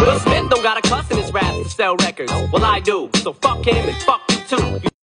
Will Smith don't got a cuss in his rap to sell records. Well, I do. So fuck him and fuck